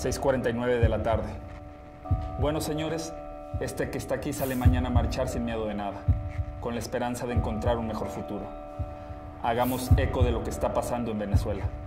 6:49 de la tarde. Bueno, señores, este que está aquí sale mañana a marchar sin miedo de nada, con la esperanza de encontrar un mejor futuro. Hagamos eco de lo que está pasando en Venezuela.